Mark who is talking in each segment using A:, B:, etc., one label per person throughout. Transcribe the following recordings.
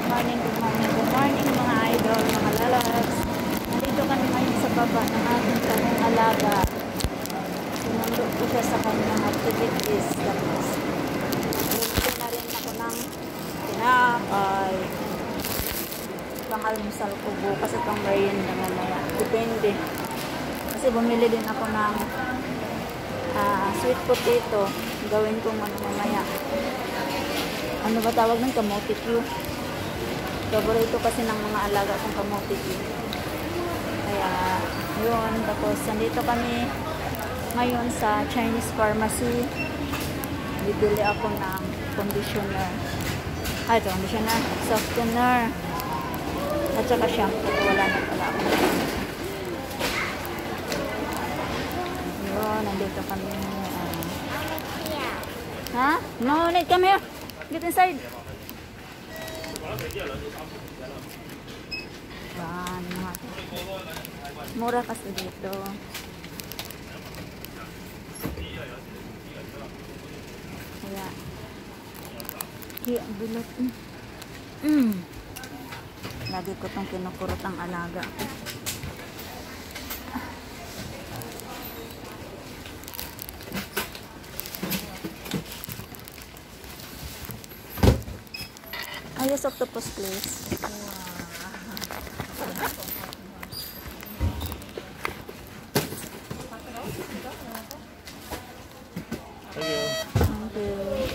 A: Good morning mga idol, mga lalabs. Nandito kami ngayon sa baba ng ating kaming alaga. Sinundo ko siya sa kanyang activities. Tapos, nandito na rin ako ng tinapay. Pang-almusal ko bukas at pang merienda mamaya. Depende. Kasi bumili din ako ng sweet potato. Gawin kong mamaya. Ano ba tawag ng kamote Q? Paborito kasi ng mga alaga kong kamote Q. Kaya, yun. Tapos, nandito kami ngayon sa Chinese pharmacy. Bibili ako ng conditioner. Ito, conditioner. Softener. At saka shampoo. Wala na pala ako. Yun, nandito kami. Ha? No, Nate, come here. Get inside. Yan, mura kasi dito. Kaya, bilot. Lagi ko itong kinukurot ang alaga ko. Yes, octopus, please. Thank you.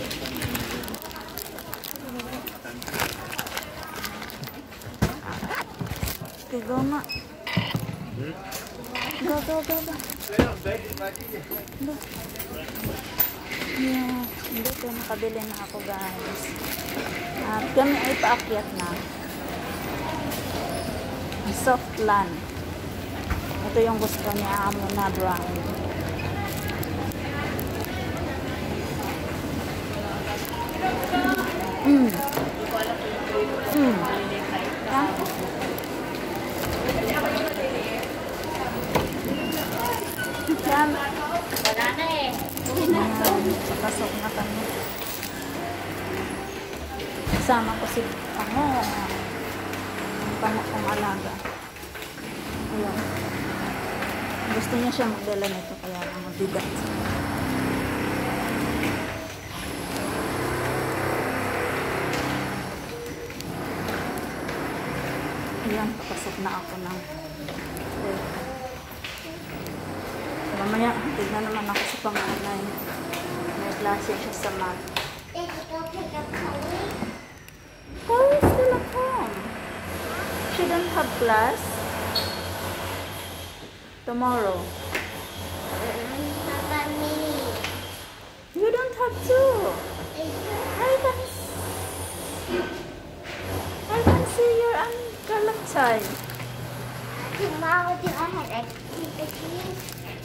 A: Okay, go na. Go. Yeah, dito nakabili na ako, guys. At kami ay paakyat na. Softland. Ito yung gusto niya, amo na brown.
B: Wala na eh.
A: Pasok na kami. Kasama ko si Pango. Ang Pango kong alaga. Ayan. Gusto niya siya magdala nito kaya ang mabigat. Ayan, papasok na ako ng mamaya, tignan naman ako sa panganay. May klase siya sa math. Chloe is still at home. She don't have class tomorrow. You don't have to. I can see your uncle
B: Tomorrow do I have activities?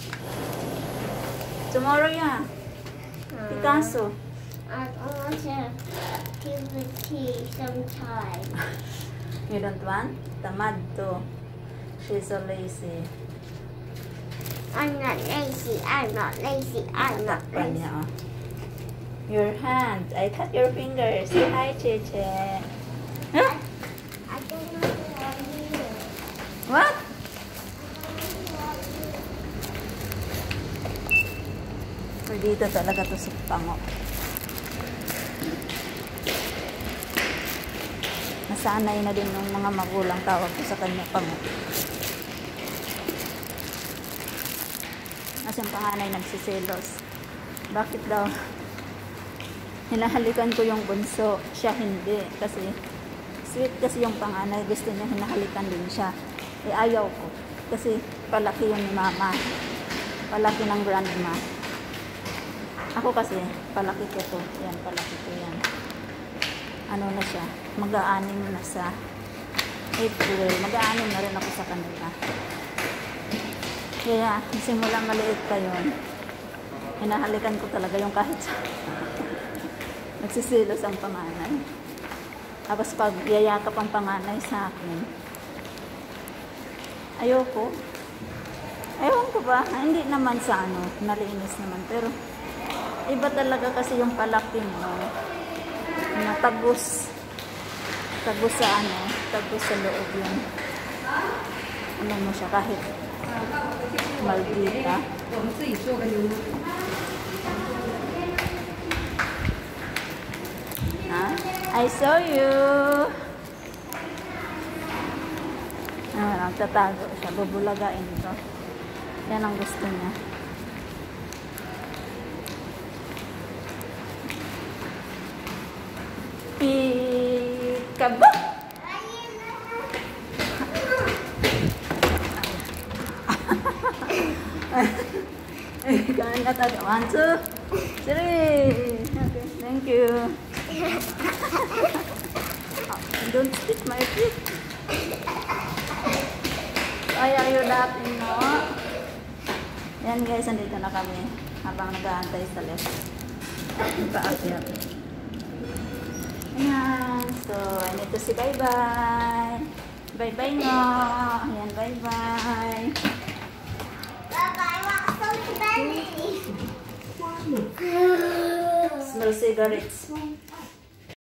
A: Tomorrow, yeah. Picasso.
B: I want to activity sometime.
A: You don't want? Tamad to. She's so lazy.
B: I'm not lazy. I'm not lazy. I'm not
A: Takpan
B: lazy.
A: niya, oh. Your hand. I cut your fingers. Say hi, Cheche. Huh?
B: I don't know what you.
A: What? Dito talaga to sa Pango. Nasanay na din ng mga magulang tawag ko sa kanya Pango. Kasi ang panganay nagsiselos. Bakit daw? Hinahalikan ko yung bunso. Siya hindi. Kasi sweet kasi yung panganay. Gusto niya hinahalikan din siya. Eh ayaw ko. Kasi palaki yun ni mama. Palaki ng grandma. Ako kasi, palaki ko to. Yan, palaki ko yan. Ano na siya? Mag-aanim na sa April. Mag-aanim na rin ako sa kanila. Kaya, simula maliit pa yun. Hinahalikan ko talaga yung kahit sa nagsisilos ang panganay. Tapos pag yayakap ang panganay sa akin, ayoko. Ewan ko ba? Hindi naman sa ano, nalinis naman. Pero, iba talaga kasi yung palaki mo. Natagos. Tagos sa ano, tagos sa loob yun. Ano mo siya kahit maldita. Ha? I saw you. Nagtatago siya. Bubulagain ito. Yan ang gusto niya. Peekaboo! Kain ka tayo. 1, 2, 3. Okay, thank you. Don't spit my feet. Ay, are you laughing, no? Yan guys, nandito na kami habang nag-aantay sa lift. Paakyat. Ayan. So, I need to say bye-bye. Bye-bye nga. Ayan, bye-bye.
B: Bye-bye, what's so smelly?
A: Smell cigarettes.